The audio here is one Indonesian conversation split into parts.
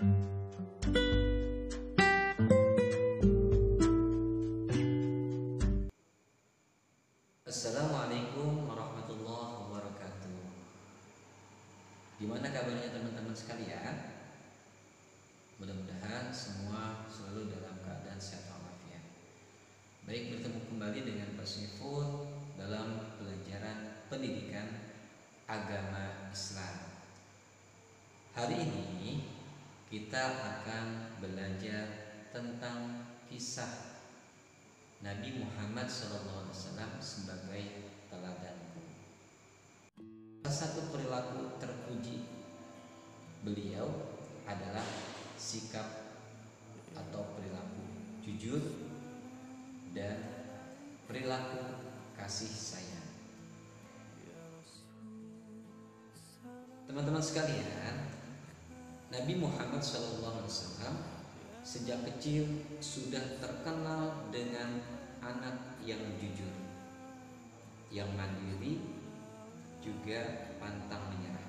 Assalamualaikum warahmatullahi wabarakatuh. Gimana kabarnya teman-teman sekalian? Mudah-mudahan semua selalu dalam keadaan sehat walafiat. Baik, bertemu kembali dengan Pak Saiful dalam pelajaran pendidikan agama Islam. Hari ini kita akan belajar tentang kisah Nabi Muhammad SAW sebagai teladanku. Salah satu perilaku terpuji beliau adalah sikap atau perilaku jujur dan perilaku kasih sayang. Teman-teman sekalian, Nabi Muhammad SAW sejak kecil sudah terkenal dengan anak yang jujur, yang mandiri, juga pantang menyerah.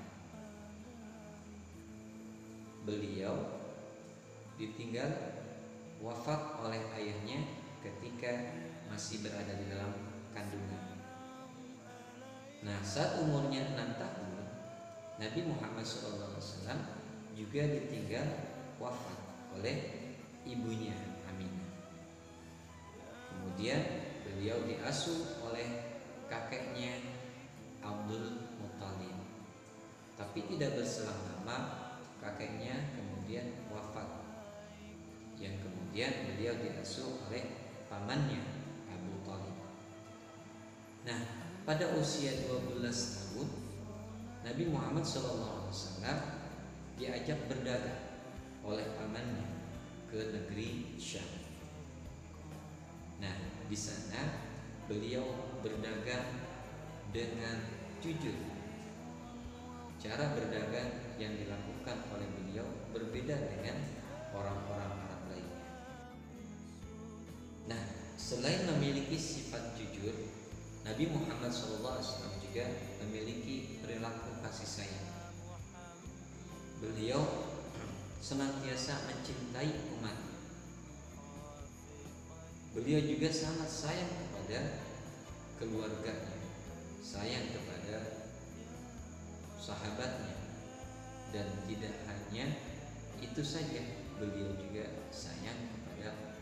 Beliau ditinggal wafat oleh ayahnya ketika masih berada di dalam kandungan. Nah, saat umurnya 6 tahun, Nabi Muhammad SAW juga ditinggal wafat oleh ibunya Aminah. Kemudian beliau diasuh oleh kakeknya Abdul Muthalib. Tapi tidak berselang lama kakeknya kemudian wafat, yang kemudian beliau diasuh oleh pamannya Abu Thalib. Nah, pada usia 12 tahun Nabi Muhammad SAW diajak berdagang oleh pamannya ke negeri Syam. Nah, di sana beliau berdagang dengan jujur. Cara berdagang yang dilakukan oleh beliau berbeda dengan orang-orang Arab lainnya. Nah, selain memiliki sifat jujur, Nabi Muhammad SAW juga memiliki perilaku kasih sayang. Beliau senantiasa mencintai umat. Beliau juga sangat sayang kepada keluarganya, sayang kepada sahabatnya, dan tidak hanya itu saja, beliau juga sayang kepada